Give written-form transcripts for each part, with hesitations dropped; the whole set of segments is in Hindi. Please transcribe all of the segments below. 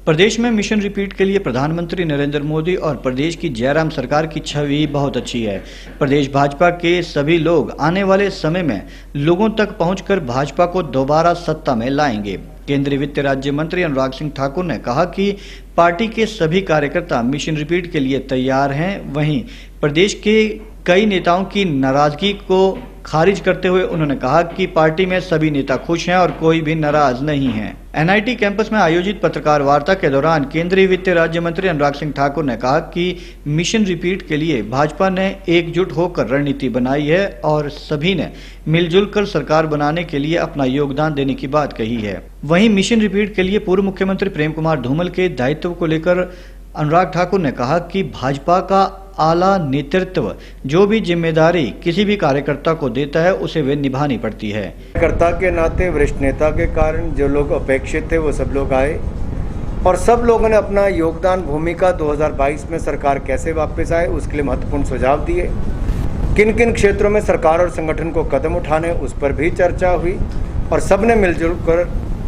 प्रदेश में मिशन रिपीट के लिए प्रधानमंत्री नरेंद्र मोदी और प्रदेश की जयराम सरकार की छवि बहुत अच्छी है। प्रदेश भाजपा के सभी लोग आने वाले समय में लोगों तक पहुंचकर भाजपा को दोबारा सत्ता में लाएंगे। केंद्रीय वित्त राज्य मंत्री अनुराग सिंह ठाकुर ने कहा कि पार्टी के सभी कार्यकर्ता मिशन रिपीट के लिए तैयार हैं। वहीं प्रदेश के कई नेताओं की नाराजगी को खारिज करते हुए उन्होंने कहा कि पार्टी में सभी नेता खुश हैं और कोई भी नाराज नहीं है। एनआईटी कैंपस में आयोजित पत्रकार वार्ता के दौरान केंद्रीय वित्त राज्य मंत्री अनुराग सिंह ठाकुर ने कहा कि मिशन रिपीट के लिए भाजपा ने एकजुट होकर रणनीति बनाई है और सभी ने मिलजुल कर सरकार बनाने के लिए अपना योगदान देने की बात कही है। वहीं मिशन रिपीट के लिए पूर्व मुख्यमंत्री प्रेम कुमार धूमल के दायित्व को लेकर अनुराग ठाकुर ने कहा कि भाजपा का आला नेतृत्व जो भी जिम्मेदारी किसी भी कार्यकर्ता को देता है उसे वे निभानी पड़ती है। कार्यकर्ता के नाते वरिष्ठ नेता के कारण जो लोग अपेक्षित थे वो सब लोग आए और सब लोगों ने अपना योगदान भूमिका 2022 में सरकार कैसे वापस आए उसके लिए महत्वपूर्ण सुझाव दिए। किन किन क्षेत्रों में सरकार और संगठन को कदम उठाने उस पर भी चर्चा हुई और सब ने मिलजुल कर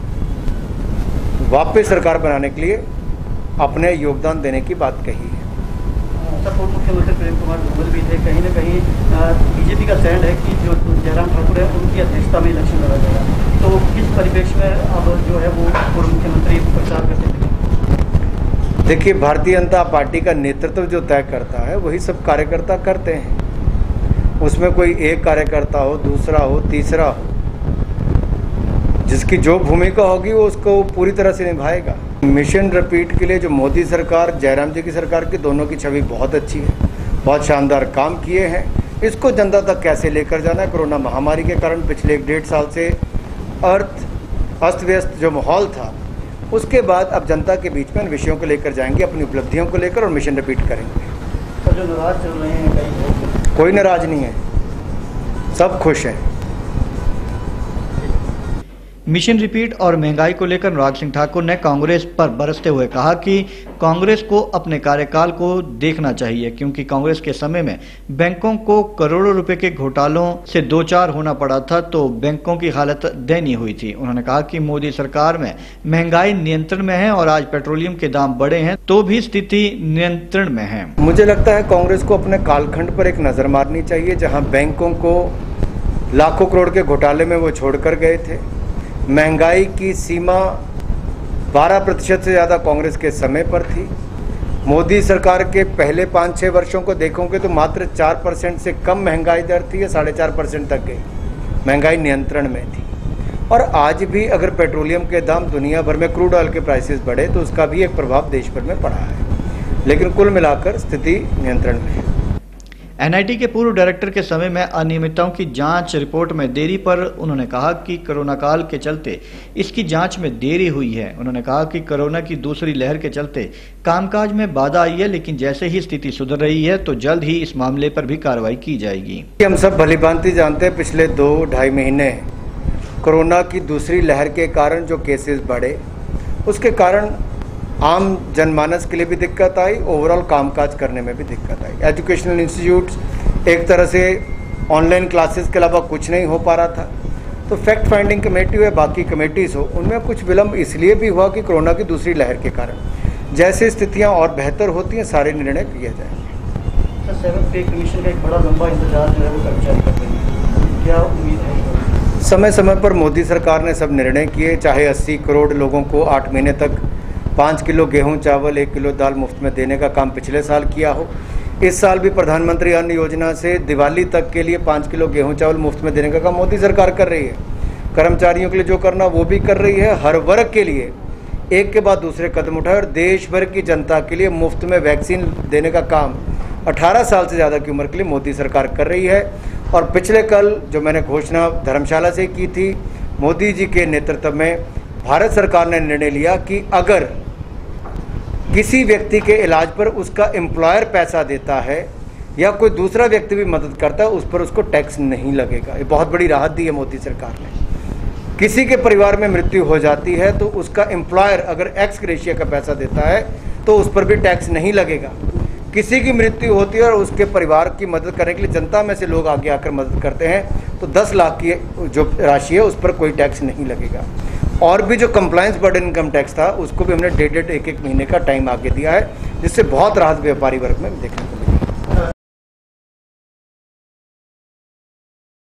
वापस सरकार बनाने के लिए अपने योगदान देने की बात कही है। पूर्व मुख्यमंत्री प्रेम कुमार धूमल भी थे। कहीं न कहीं बीजेपी का स्टैंड है कि जो जयराम ठाकुर है उनकी अध्यक्षता में इलेक्शन लड़ा जाएगा, तो किस परिप्रेक्ष्य में अब जो है वो पूर्व मुख्यमंत्री प्रचार करते थे? देखिए, भारतीय जनता पार्टी का नेतृत्व जो तय करता है वही सब कार्यकर्ता करते हैं। उसमें कोई एक कार्यकर्ता हो, दूसरा हो, तीसरा हो, जिसकी जो भूमिका होगी वो उसको पूरी तरह से निभाएगा। मिशन रिपीट के लिए जो मोदी सरकार, जयराम जी की सरकार की, दोनों की छवि बहुत अच्छी है, बहुत शानदार काम किए हैं। इसको जनता तक कैसे लेकर जाना है, कोरोना महामारी के कारण पिछले 1.5 साल से अस्त व्यस्त जो माहौल था, उसके बाद अब जनता के बीच में इन विषयों को लेकर जाएंगे, अपनी उपलब्धियों को लेकर, और मिशन रिपीट करेंगे। तो जो नाराज चल रहे हैं कई लोग, कोई नाराज नहीं है, सब खुश हैं। मिशन रिपीट और महंगाई को लेकर अनुराग सिंह ठाकुर ने कांग्रेस पर बरसते हुए कहा कि कांग्रेस को अपने कार्यकाल को देखना चाहिए, क्योंकि कांग्रेस के समय में बैंकों को करोड़ों रुपए के घोटालों से दो चार होना पड़ा था तो बैंकों की हालत दयनीय हुई थी। उन्होंने कहा कि मोदी सरकार में महंगाई नियंत्रण में है और आज पेट्रोलियम के दाम बढ़े हैं तो भी स्थिति नियंत्रण में है। मुझे लगता है कांग्रेस को अपने कालखंड पर एक नजर मारनी चाहिए, जहाँ बैंकों को लाखों करोड़ के घोटाले में वो छोड़कर गए थे। महंगाई की सीमा 12% से ज़्यादा कांग्रेस के समय पर थी। मोदी सरकार के पहले 5-6 वर्षों को देखोगे तो मात्र 4% से कम महंगाई दर थी या 4.5% तक गई, महंगाई नियंत्रण में थी। और आज भी अगर पेट्रोलियम के दाम दुनिया भर में क्रूड ऑयल के प्राइसेस बढ़े तो उसका भी एक प्रभाव देश भर में पड़ा है, लेकिन कुल मिलाकर स्थिति नियंत्रण में है। एनआईटी के पूर्व डायरेक्टर के समय में अनियमितताओं की जांच रिपोर्ट में देरी पर उन्होंने कहा कि कोरोना काल के चलते इसकी जांच में देरी हुई है। उन्होंने कहा कि कोरोना की दूसरी लहर के चलते कामकाज में बाधा आई है, लेकिन जैसे ही स्थिति सुधर रही है तो जल्द ही इस मामले पर भी कार्रवाई की जाएगी। हम सब भलीभांति जानते हैं, पिछले 2-2.5 महीने कोरोना की दूसरी लहर के कारण जो केसेस बढ़े, उसके कारण आम जनमानस के लिए भी दिक्कत आई, ओवरऑल कामकाज करने में भी दिक्कत आई। एजुकेशनल इंस्टीट्यूट्स एक तरह से ऑनलाइन क्लासेस के अलावा कुछ नहीं हो पा रहा था, तो फैक्ट फाइंडिंग कमेटी हो, बाकी कमेटीज़ हो, उनमें कुछ विलम्ब इसलिए भी हुआ कि कोरोना की दूसरी लहर के कारण। जैसे स्थितियां और बेहतर होती हैं सारे निर्णय किए जाएंगे। सर, 7th पे कमीशन का एक बड़ा लंबा इंतजार जो है वो कर्मचारी करते हैं, क्या उम्मीद है? समय समय पर मोदी सरकार ने सब निर्णय किए, चाहे 80 करोड़ लोगों को 8 महीने तक 5 किलो गेहूं चावल 1 किलो दाल मुफ्त में देने का काम पिछले साल किया हो। इस साल भी प्रधानमंत्री अन्न योजना से दिवाली तक के लिए 5 किलो गेहूं चावल मुफ्त में देने का काम मोदी सरकार कर रही है। कर्मचारियों के लिए जो करना वो भी कर रही है। हर वर्ग के लिए एक के बाद दूसरे कदम उठाए और देश भर की जनता के लिए मुफ्त में वैक्सीन देने का काम 18 साल से ज़्यादा की उम्र के लिए मोदी सरकार कर रही है। और पिछले कल जो मैंने घोषणा धर्मशाला से की थी, मोदी जी के नेतृत्व में भारत सरकार ने निर्णय लिया कि अगर किसी व्यक्ति के इलाज पर उसका एम्प्लॉयर पैसा देता है या कोई दूसरा व्यक्ति भी मदद करता है, उस पर उसको टैक्स नहीं लगेगा। ये बहुत बड़ी राहत दी है मोदी सरकार ने। किसी के परिवार में मृत्यु हो जाती है तो उसका एम्प्लॉयर अगर एक्स ग्रेशिया का पैसा देता है तो उस पर भी टैक्स नहीं लगेगा। किसी की मृत्यु होती है और उसके परिवार की मदद करने के लिए जनता में से लोग आगे आकर मदद करते हैं तो 10 लाख की जो राशि है उस पर कोई टैक्स नहीं लगेगा। और भी जो कंप्लायंस बर्डन इनकम टैक्स था उसको भी हमने 1.5 एक महीने का टाइम आगे दिया है, जिससे बहुत राहत व्यापारी वर्ग में देखने को